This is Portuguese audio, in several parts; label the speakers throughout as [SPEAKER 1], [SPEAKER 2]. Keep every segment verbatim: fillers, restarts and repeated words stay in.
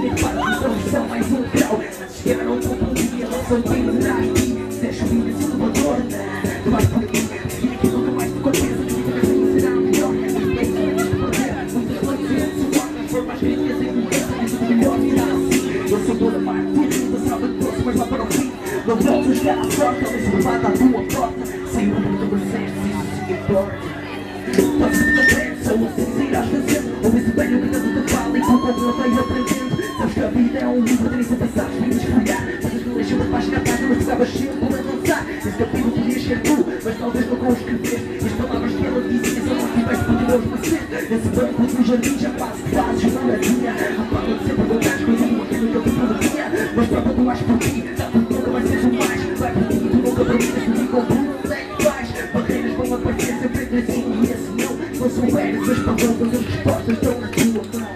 [SPEAKER 1] para a solução mais um grau. Chegaram ao ponto de que ela só tem de dar aqui. Deixa o vídeo de Salvador, tu vais por aqui. Seguir aqui nunca mais te compensa. Que a vida será melhor. Os peitos não tens de perder. Muitas relações se formam. Formas críticas em mudança. Mas o melhor será assim. Eu sou toda a parte de tudo. Passava de doce, mas lá para o fim. Não volto a chegar à sorte. Talvez levada à tua porta. Sem o número do exército, isso sim importa. Podes me compreender, só assim irás fazendo. Ouve-se bem o que tanto te fala e com como ela vai aprendendo. Sabes que a vida é um livro, tens a passar, vidas folhear. Mas não deixa uma página a página, mas precisavas sempre por avançar. Esse capítulo podias ser tu, mas talvez não com o escreveste. E as palavras que ela dizia só não tiveste por Deus merecer. Nesse banco do jardim já quase fazes uma moradinha. A fala de sempre voltares com aquilo que eu te prometia. Mas próprio tu vais por ti, dá por nunca vai ser o mais. Vai por ti, tu nunca permitas que me comprime. Onde é que vais? Barreiras vão aparecer sempre entre si e esse não. Não souberes as perguntas, as respostas estão na tua mão.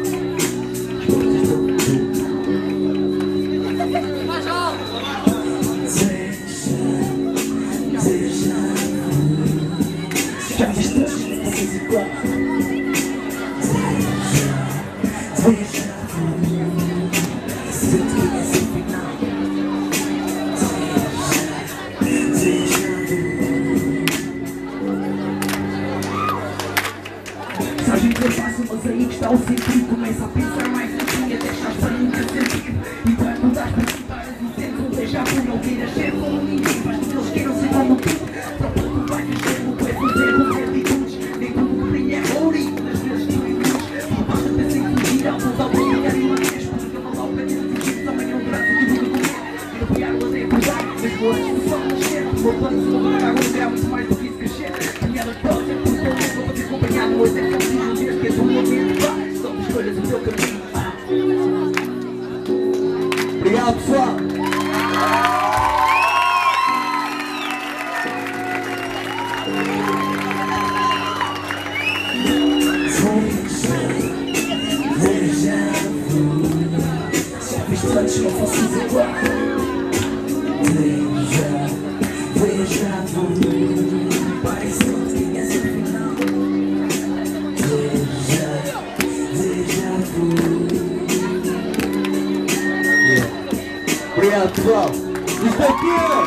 [SPEAKER 1] Já viste todas as vezes igual. Veja, sinto que é sem final. Sabes que é fácil, mas aí que está o sentido. Começa a pensar mais em ti, até achas para nunca sentido. E quando estás para ti, paras e sentes um déjà vu. Não queiras ser como ninguém, faz com que eles queiram ser como tu. Próprio tu vais dizer o que é fazer, o que é atitudes. Nem tudo que brilha é ouro e muitas vezes tu induz. Não basta pensar em fugir, ao mudar o brilhar e maneiras. Porque não dá o pé de fugir, também não durante tudo que comer. Quero apoiar o até acordar, mas vou antes do sol nascer. Vou plano de uma água de grau, muito mais do que isso crescer. Caminhadas próximas, por todos, vou te acompanhar no hoje é que eu preciso ver que é do momento. Vá, só escolhas o teu caminho. Obrigado, pessoal. Já viste antes não fosses igual. Veja, veja, parece que não tinhas o final. Veja, veja, yeah. Obrigado, pessoal. Isto aqui é